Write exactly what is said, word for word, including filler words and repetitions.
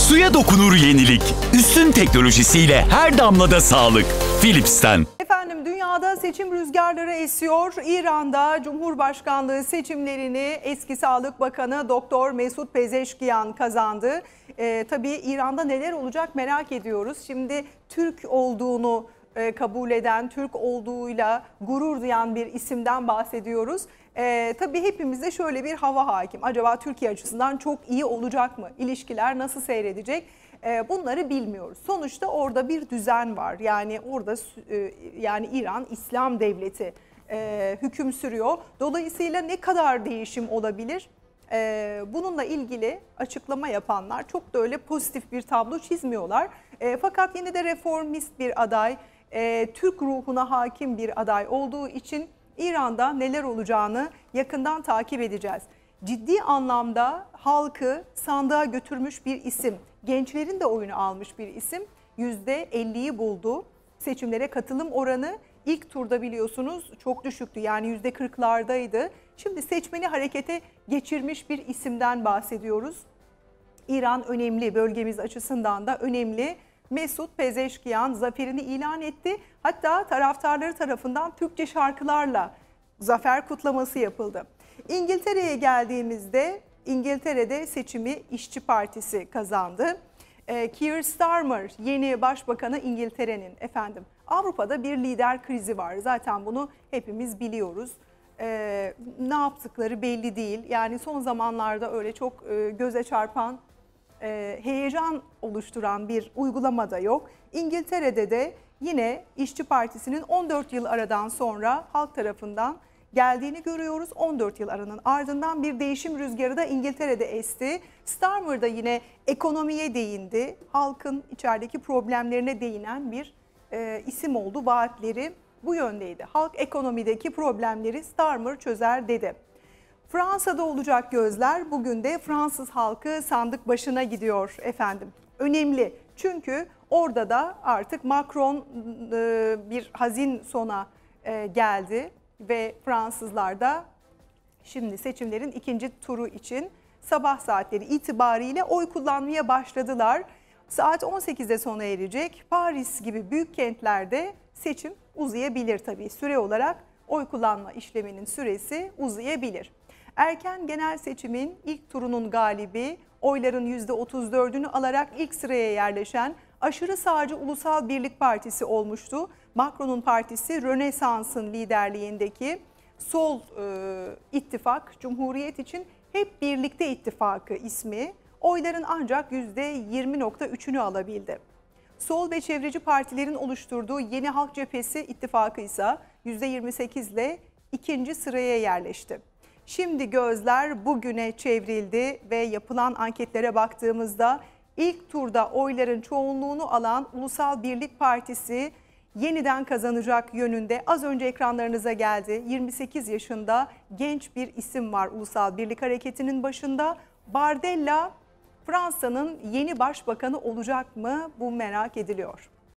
Suya dokunur yenilik. Üstün teknolojisiyle her damlada sağlık. Philips'ten. Efendim, dünyada seçim rüzgarları esiyor. İran'da Cumhurbaşkanlığı seçimlerini eski Sağlık Bakanı Doktor Mesut Pezeşkiyan kazandı. Ee, tabii İran'da neler olacak merak ediyoruz. Şimdi Türk olduğunu e, kabul eden, Türk olduğuyla gurur duyan bir isimden bahsediyoruz. Ee, tabii hepimizde şöyle bir hava hakim. Acaba Türkiye açısından çok iyi olacak mı? İlişkiler nasıl seyredecek? Ee, bunları bilmiyoruz. Sonuçta orada bir düzen var. Yani orada e, yani İran İslam devleti e, hüküm sürüyor. Dolayısıyla ne kadar değişim olabilir? E, bununla ilgili açıklama yapanlar çok da öyle pozitif bir tablo çizmiyorlar. E, fakat yine de reformist bir aday, e, Türk ruhuna hakim bir aday olduğu için İran'da neler olacağını yakından takip edeceğiz. Ciddi anlamda halkı sandığa götürmüş bir isim, gençlerin de oyunu almış bir isim, yüzde elliyi buldu. Seçimlere katılım oranı ilk turda biliyorsunuz çok düşüktü, yani yüzde kırklardaydı. Şimdi seçmeni harekete geçirmiş bir isimden bahsediyoruz. İran önemli, bölgemiz açısından da önemli. Mesut Pezeşkiyan zaferini ilan etti. Hatta taraftarları tarafından Türkçe şarkılarla zafer kutlaması yapıldı. İngiltere'ye geldiğimizde İngiltere'de seçimi İşçi Partisi kazandı. Keir Starmer yeni başbakanı İngiltere'nin. Efendim, Avrupa'da bir lider krizi var. Zaten bunu hepimiz biliyoruz. Ee, ne yaptıkları belli değil. Yani son zamanlarda öyle çok e, göze çarpan, e, heyecan oluşturan bir uygulama da yok. İngiltere'de de yine İşçi Partisi'nin on dört yıl aradan sonra halk tarafından geldiğini görüyoruz. on dört yıl aranın ardından bir değişim rüzgarı da İngiltere'de esti. Starmer da yine ekonomiye değindi. Halkın içerideki problemlerine değinen bir e, isim oldu. Vaatleri bu yöndeydi. Halk ekonomideki problemleri Starmer çözer dedi. Fransa'da olacak gözler. Bugün de Fransız halkı sandık başına gidiyor efendim. Önemli, çünkü orada da artık Macron e, bir hazin sona e, geldi. Ve Fransızlar da şimdi seçimlerin ikinci turu için sabah saatleri itibariyle oy kullanmaya başladılar. Saat on sekizde sona erecek. Paris gibi büyük kentlerde seçim uzayabilir tabii. Süre olarak oy kullanma işleminin süresi uzayabilir. Erken genel seçimin ilk turunun galibi, oyların yüzde otuz dördünü alarak ilk sıraya yerleşen aşırı sağcı Ulusal Birlik Partisi olmuştu. Macron'un partisi Rönesans'ın liderliğindeki sol e, ittifak, Cumhuriyet için Hep Birlikte İttifakı ismi, oyların ancak yüzde yirmi nokta üçünü alabildi. Sol ve çevreci partilerin oluşturduğu Yeni Halk Cephesi ittifakı ise yüzde yirmi sekiz ile ikinci sıraya yerleşti. Şimdi gözler bugüne çevrildi ve yapılan anketlere baktığımızda ilk turda oyların çoğunluğunu alan Ulusal Birlik Partisi yeniden kazanacak yönünde. Az önce ekranlarınıza geldi. yirmi sekiz yaşında genç bir isim var Ulusal Birlik Hareketi'nin başında. Bardella Fransa'nın yeni başbakanı olacak mı? Bu merak ediliyor.